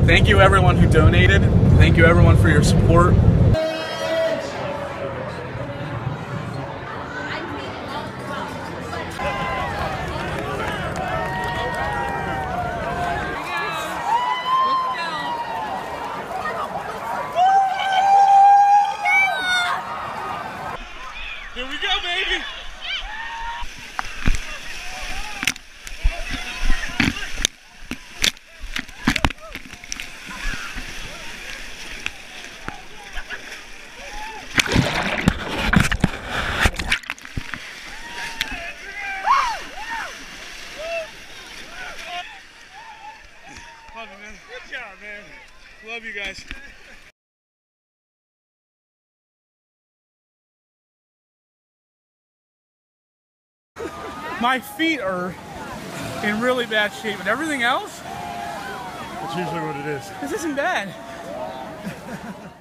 Thank you everyone who donated. Thank you everyone for your support. Here we go, baby! Love you, man. Good job, man. Love you guys. My feet are in really bad shape, but everything else, That's usually what it is. this isn't bad.